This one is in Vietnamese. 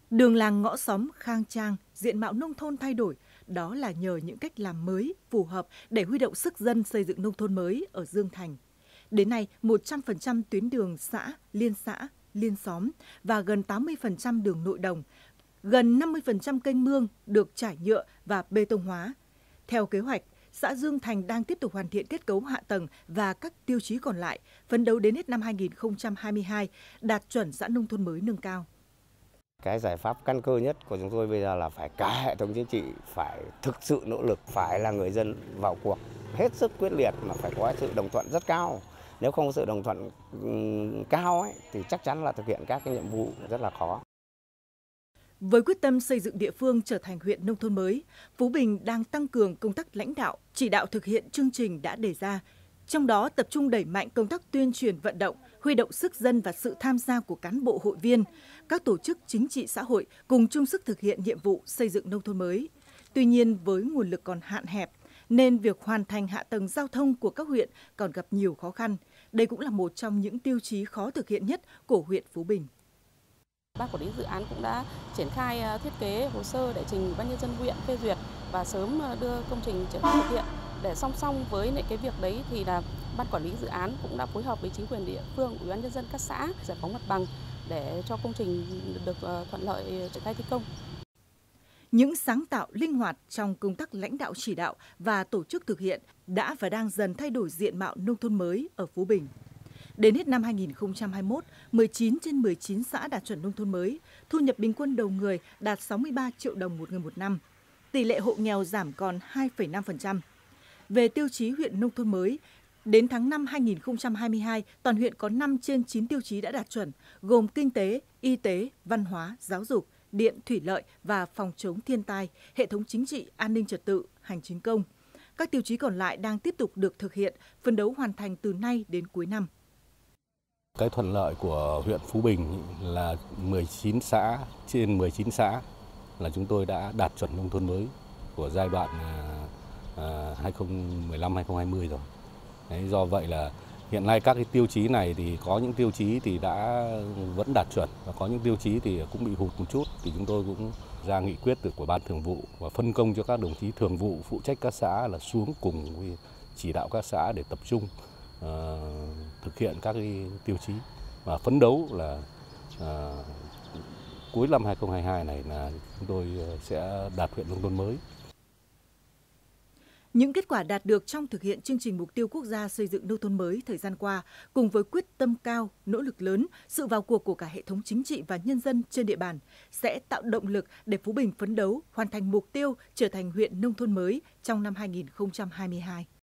Đường làng ngõ xóm khang trang, diện mạo nông thôn thay đổi, đó là nhờ những cách làm mới, phù hợp để huy động sức dân xây dựng nông thôn mới ở Dương Thành. Đến nay, 100% tuyến đường xã, liên xóm và gần 80% đường nội đồng, gần 50% kênh mương được trải nhựa và bê tông hóa. Theo kế hoạch, xã Dương Thành đang tiếp tục hoàn thiện kết cấu hạ tầng và các tiêu chí còn lại, phấn đấu đến hết năm 2022 đạt chuẩn xã nông thôn mới nâng cao. Cái giải pháp căn cơ nhất của chúng tôi bây giờ là phải cả hệ thống chính trị phải thực sự nỗ lực, phải là người dân vào cuộc hết sức quyết liệt mà phải có sự đồng thuận rất cao. Nếu không có sự đồng thuận cao ấy, thì chắc chắn là thực hiện các cái nhiệm vụ rất là khó. Với quyết tâm xây dựng địa phương trở thành huyện nông thôn mới, Phú Bình đang tăng cường công tác lãnh đạo, chỉ đạo thực hiện chương trình đã đề ra. Trong đó tập trung đẩy mạnh công tác tuyên truyền vận động, huy động sức dân và sự tham gia của cán bộ hội viên, các tổ chức chính trị xã hội cùng chung sức thực hiện nhiệm vụ xây dựng nông thôn mới. Tuy nhiên, với nguồn lực còn hạn hẹp, nên việc hoàn thành hạ tầng giao thông của các huyện còn gặp nhiều khó khăn. Đây cũng là một trong những tiêu chí khó thực hiện nhất của huyện Phú Bình. Ban quản lý dự án cũng đã triển khai thiết kế hồ sơ để trình Ủy ban nhân dân huyện phê duyệt và sớm đưa công trình triển khai thực hiện. Để song song với cái việc đấy thì là Ban quản lý dự án cũng đã phối hợp với chính quyền địa phương, Ủy ban nhân dân các xã giải phóng mặt bằng để cho công trình được thuận lợi triển khai thi công. Những sáng tạo linh hoạt trong công tác lãnh đạo chỉ đạo và tổ chức thực hiện đã và đang dần thay đổi diện mạo nông thôn mới ở Phú Bình. Đến hết năm 2021, 19 trên 19 xã đạt chuẩn nông thôn mới, thu nhập bình quân đầu người đạt 63 triệu đồng một người một năm. Tỷ lệ hộ nghèo giảm còn 2,5%. Về tiêu chí huyện nông thôn mới, đến tháng 5 2022, toàn huyện có 5 trên 9 tiêu chí đã đạt chuẩn, gồm kinh tế, y tế, văn hóa, giáo dục, điện, thủy lợi và phòng chống thiên tai, hệ thống chính trị, an ninh trật tự, hành chính công. Các tiêu chí còn lại đang tiếp tục được thực hiện, phấn đấu hoàn thành từ nay đến cuối năm. Cái thuận lợi của huyện Phú Bình là 19 xã trên 19 xã là chúng tôi đã đạt chuẩn nông thôn mới của giai đoạn 2015-2020 rồi. Đấy, do vậy là hiện nay các cái tiêu chí này thì có những tiêu chí thì đã vẫn đạt chuẩn và có những tiêu chí thì cũng bị hụt một chút, thì chúng tôi cũng ra nghị quyết của Ban Thường vụ và phân công cho các đồng chí thường vụ phụ trách các xã là xuống cùng với chỉ đạo các xã để tập trung thực hiện các cái tiêu chí và phấn đấu là cuối năm 2022 này là chúng tôi sẽ đạt huyện nông thôn mới. Những kết quả đạt được trong thực hiện chương trình mục tiêu quốc gia xây dựng nông thôn mới thời gian qua, cùng với quyết tâm cao, nỗ lực lớn, sự vào cuộc của cả hệ thống chính trị và nhân dân trên địa bàn sẽ tạo động lực để Phú Bình phấn đấu hoàn thành mục tiêu trở thành huyện nông thôn mới trong năm 2022.